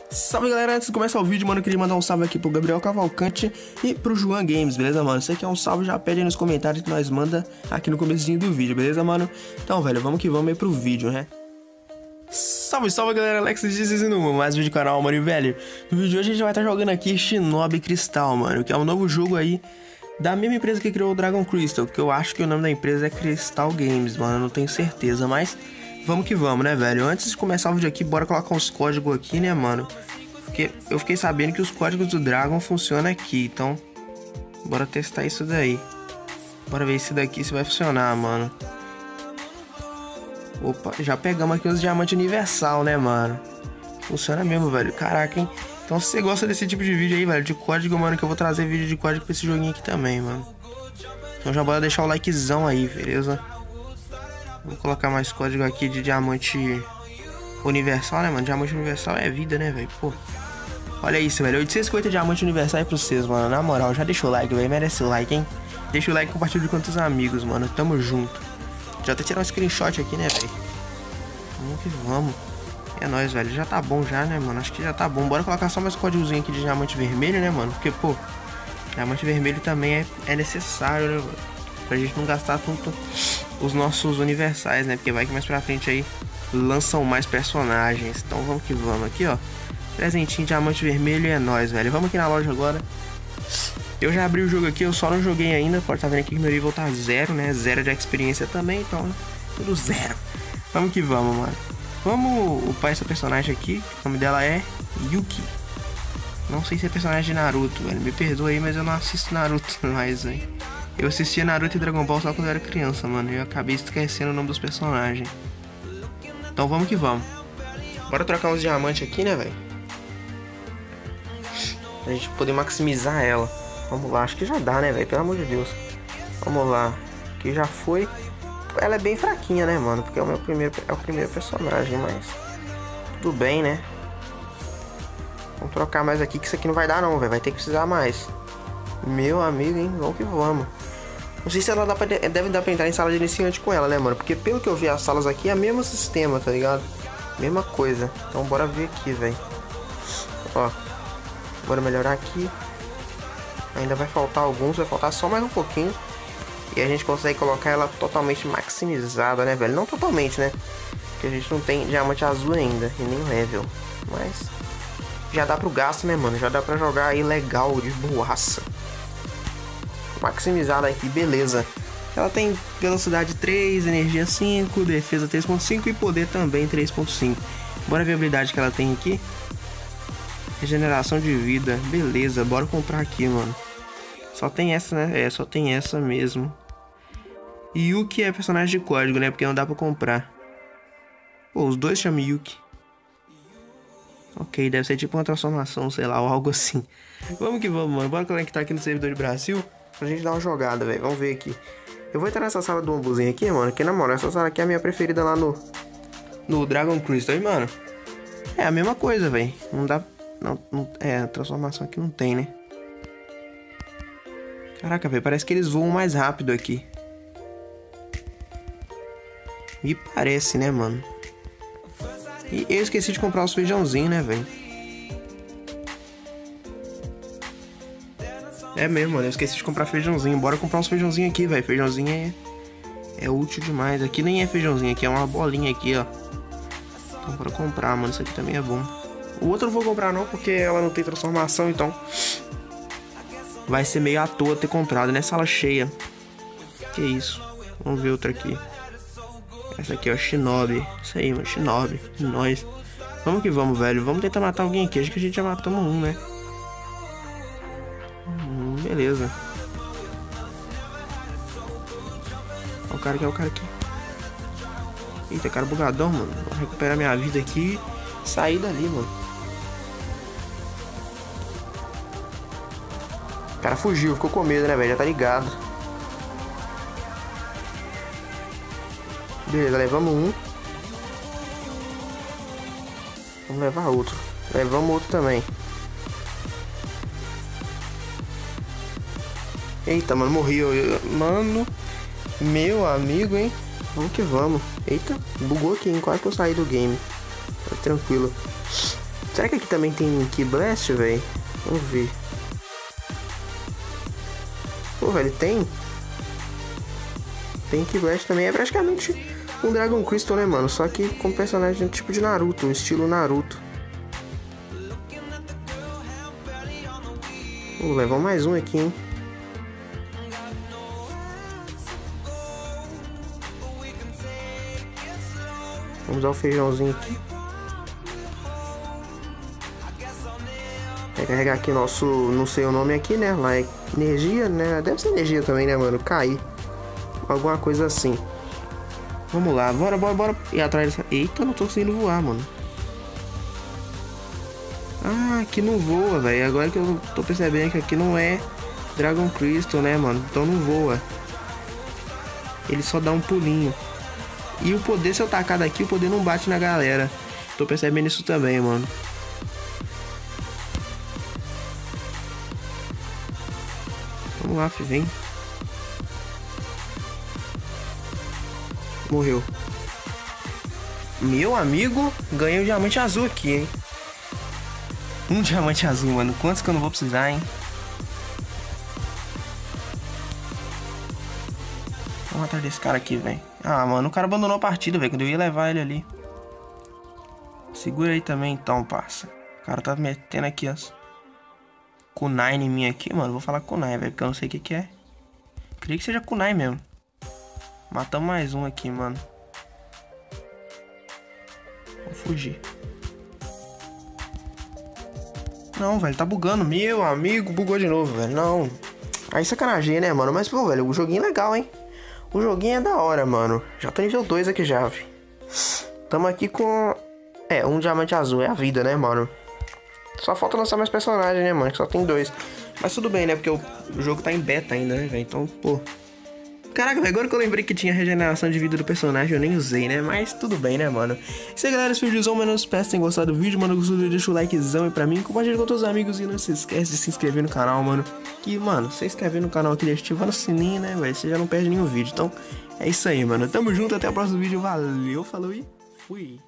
Salve galera, antes de começar o vídeo, mano, eu queria mandar um salve aqui pro Gabriel Cavalcante e pro João Games, beleza, mano? Se você quer um salve, já pede aí nos comentários que nós manda aqui no comecinho do vídeo, beleza, mano? Então, velho, vamos que vamos aí pro vídeo, né? Salve, salve galera, Alex no mais um vídeo do canal, mano, e velho, no vídeo de hoje a gente vai estar jogando aqui Shinobi Crystal, mano, que é um novo jogo aí da mesma empresa que criou o Dragon Crystal, que eu acho que o nome da empresa é Crystal Games, mano, eu não tenho certeza, mas vamos que vamos, né, velho? Antes de começar o vídeo aqui, bora colocar uns códigos aqui, né, mano? Porque eu fiquei sabendo que os códigos do Dragon funcionam aqui, então bora testar isso daí. Bora ver esse daqui se vai funcionar, mano. Opa, já pegamos aqui os diamantes universal, né, mano? Funciona mesmo, velho. Caraca, hein? Então se você gosta desse tipo de vídeo aí, velho, de código, mano, que eu vou trazer vídeo de código pra esse joguinho aqui também, mano. Então já bora deixar o likezão aí, beleza? Vou colocar mais código aqui de diamante universal, né, mano? Diamante universal é vida, né, velho? Pô. Olha isso, velho. 850 diamante universal aí pra vocês, mano. Na moral, já deixa o like, velho. Merece o like, hein? Deixa o like e compartilha com os amigos, mano. Tamo junto. Já até tirar um screenshot aqui, né, velho? Vamos que vamos. É nóis, velho. Já tá bom já, né, mano? Acho que já tá bom. Bora colocar só mais códigozinho aqui de diamante vermelho, né, mano? Porque, pô, diamante vermelho também é necessário, né, mano? Pra gente não gastar tanto os nossos universais, né? Porque vai que mais pra frente aí lançam mais personagens. Então vamos que vamos. Aqui, ó. Presentinho, diamante vermelho, é nóis, velho. Vamos aqui na loja agora. Eu já abri o jogo aqui, eu só não joguei ainda. Pode estar vendo aqui que meu nível tá zero, né? Zero de experiência também, então tudo zero. Vamos que vamos, mano. Vamos upar essa personagem aqui. O nome dela é Yuki. Não sei se é personagem de Naruto, velho. Me perdoa aí, mas eu não assisto Naruto mais, velho. Eu assistia Naruto e Dragon Ball só quando eu era criança, mano. E eu acabei esquecendo o nome dos personagens. Então vamos que vamos. Bora trocar uns diamantes aqui, né, velho? Pra gente poder maximizar ela. Vamos lá, acho que já dá, né, velho? Pelo amor de Deus. Vamos lá. Aqui já foi. Ela é bem fraquinha, né, mano? Porque é o primeiro personagem, mas tudo bem, né? Vamos trocar mais aqui, que isso aqui não vai dar não, velho. Vai ter que precisar mais. Meu amigo, hein? Vamos que vamos. Não sei se ela deve dar pra entrar em sala de iniciante com ela, né, mano? Porque pelo que eu vi as salas aqui é o mesmo sistema, tá ligado? Mesma coisa. Então bora ver aqui, velho. Ó. Bora melhorar aqui. Ainda vai faltar alguns, vai faltar só mais um pouquinho. E a gente consegue colocar ela totalmente maximizada, né, velho? Não totalmente, né? Porque a gente não tem diamante azul ainda. E nem level. Mas já dá pro gasto, né, mano? Já dá pra jogar aí legal, de boaça. Maximizada aqui, beleza. Ela tem velocidade 3, energia 5, defesa 3.5 e poder também 3.5. Bora ver a habilidade que ela tem aqui. Regeneração de vida, beleza, bora comprar aqui, mano. Só tem essa, né? É, só tem essa mesmo. E Yuki é personagem de código, né? Porque não dá pra comprar. Pô, os dois chamam Yuki. Ok, deve ser tipo uma transformação, sei lá, ou algo assim. Vamos que vamos, mano. Bora conectar aqui no servidor de Brasil pra gente dar uma jogada, velho. Vamos ver aqui. Eu vou entrar nessa sala do bambuzinho aqui, mano. Que na moral, essa sala aqui é a minha preferida lá no Dragon Crystal, hein, mano? É a mesma coisa, velho. Não dá... Não, é, a transformação aqui não tem, né? Caraca, velho, parece que eles voam mais rápido aqui. Me parece, né, mano? E eu esqueci de comprar os feijãozinhos, né, velho? É mesmo, mano, eu esqueci de comprar feijãozinho. Bora comprar uns feijãozinhos aqui, velho. Feijãozinho é útil demais. Aqui nem é feijãozinho, aqui é uma bolinha aqui, ó. Então bora comprar, mano, isso aqui também é bom. O outro eu não vou comprar não, porque ela não tem transformação, então vai ser meio à toa ter comprado, né? Sala cheia. Que isso? Vamos ver outra aqui. Essa aqui, ó, Shinobi. Isso aí, mano, Shinobi. Nós. Vamos que vamos, velho. Vamos tentar matar alguém aqui. Acho que a gente já matamos um, né? Beleza. Ó, o cara aqui, ó, o cara aqui. Eita, cara bugadão, mano. Vou recuperar minha vida aqui e sair dali, mano. O cara fugiu, ficou com medo, né, velho? Já tá ligado. Beleza, levamos um. Vamos levar outro. Levamos outro também. Eita, mano, morri. Mano, meu amigo, hein? Vamos que vamos. Eita, bugou aqui, hein? Quase que eu saí do game. Tá tranquilo. Será que aqui também tem Ki Blast, velho? Vamos ver. Pô, velho, tem. Tem Ki Blast também. É praticamente um Dragon Crystal, né, mano? Só que com personagem tipo de Naruto, estilo Naruto. Vou levar mais um aqui, hein? Vamos usar o feijãozinho aqui. Vai carregar aqui nosso, não sei o nome aqui, né? Lá é energia, né? Deve ser energia também, né, mano? Cair. Alguma coisa assim. Vamos lá, bora ir atrás dessa... Eita, não tô conseguindo voar, mano. Ah, aqui não voa, velho. Agora que eu tô percebendo que aqui não é Dragon Crystal, né, mano? Então não voa. Ele só dá um pulinho. E o poder, se eu tacar daqui, o poder não bate na galera. Tô percebendo isso também, mano. Vamos lá, filho, vem. Morreu. Meu amigo, ganhei um diamante azul aqui, hein? Um diamante azul, mano. Quantos que eu não vou precisar, hein? Vamos atrás desse cara aqui, velho. Ah, mano, o cara abandonou a partida, velho. Quando eu ia levar ele ali. Segura aí também, então, parça. O cara tá metendo aqui, ó. Kunai em mim aqui, mano. Vou falar Kunai, velho, porque eu não sei o que é. Creio que seja Kunai mesmo. Matamos mais um aqui, mano. Vou fugir. Não, velho, tá bugando. Meu amigo, bugou de novo, velho. Não. Aí sacanagem, né, mano? Mas, pô, velho, o joguinho é legal, hein? O joguinho é da hora, mano. Já tô nível 2 aqui já, velho. Tamo aqui com... É, um diamante azul. É a vida, né, mano? Só falta lançar mais personagens, né, mano? Que só tem 2. Mas tudo bem, né? Porque o jogo tá em beta ainda, né, velho? Então, pô... Caraca, velho, agora que eu lembrei que tinha regeneração de vida do personagem, eu nem usei, né? Mas tudo bem, né, mano? Isso aí, galera, esse vídeozão, mano. Espero que tenham gostado do vídeo, mano. Gostou do vídeo, deixa o likezão aí pra mim. Compartilha com todos os amigos e não se esquece de se inscrever no canal, mano. Que, mano, se inscrever no canal aqui, ativando o sininho, né, velho? Você já não perde nenhum vídeo. Então, é isso aí, mano. Tamo junto, até o próximo vídeo. Valeu, falou e fui!